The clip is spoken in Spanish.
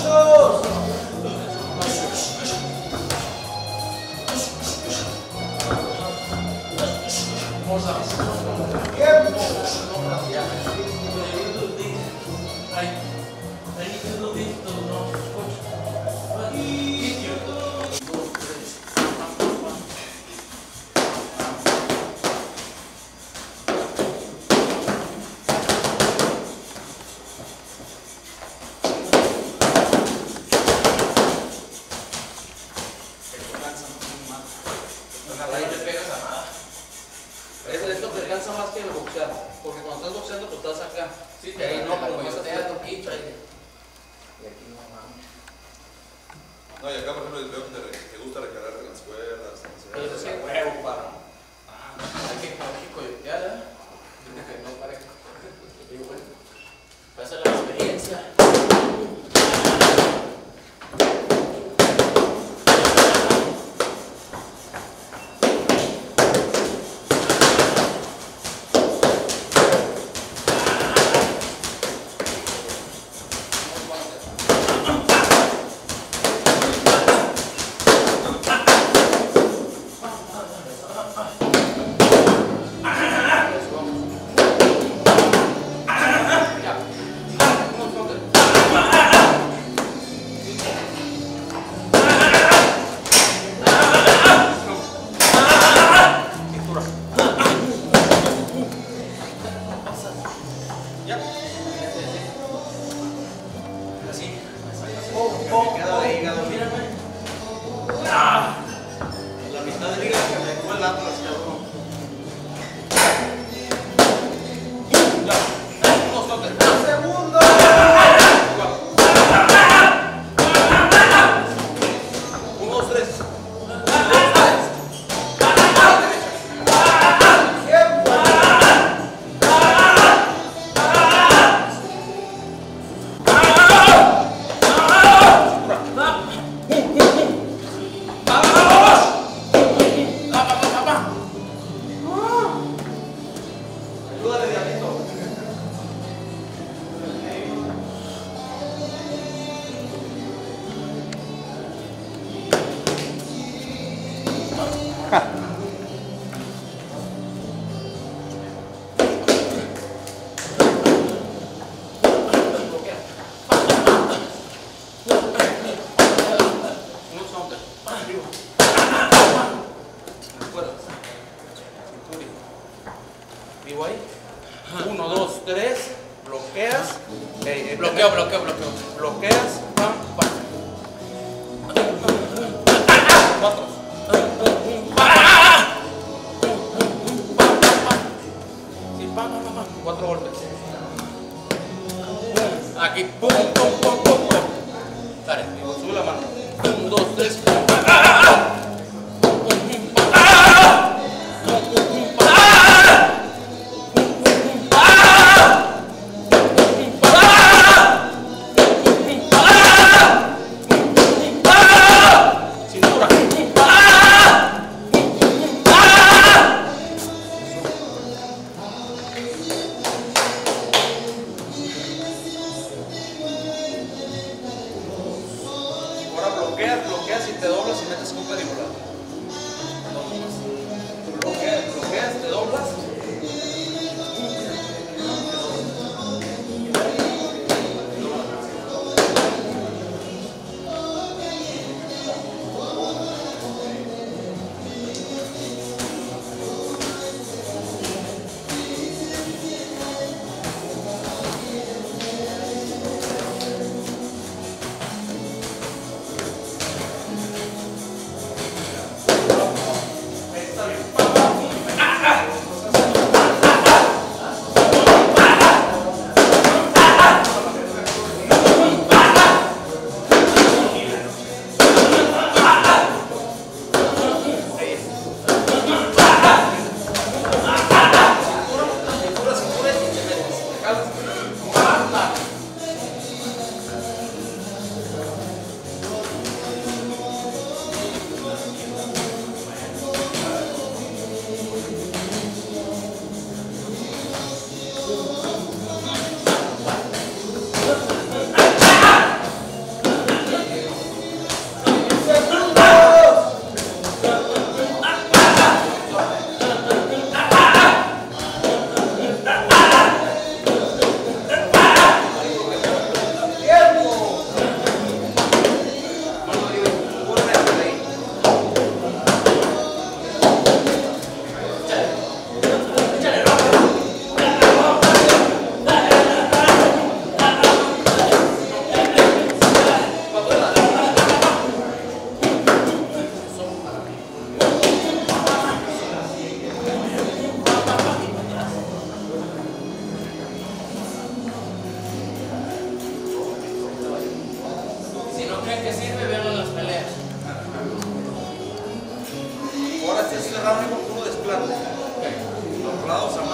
Esto te cansa más que el boxear, porque cuando estás boxeando pues estás acá. Sí, te ahí no, como yo te da toquito ahí. Y aquí no mames. No, y acá por ejemplo veo que te gusta recargarte las cuerdas. Pero eso es huevo, para. Hay que coyotear, ¿eh? Que no parezca. Y bueno, pasa la experiencia. La mitad del hígado que me fue el Atlas, cabrón. Ya, unos toques. ¡Un segundo! Unos tres. Vivo ahí. 1, 2, 3. Bloqueas. Bloqueo. Bloqueas. Pam, pam. 4. Sí, pam, pam, pam. 4 golpes. Aquí, pum, pum, pum, pum, pum. Dale, sube la mano. 1, 2, 3. Bloqueas y te doblas y metes un perivolar. Bloqueas, te doblas. no creen que sirve, vean las peleas. Ahora sí es cerrado, uno desplante. Los lados a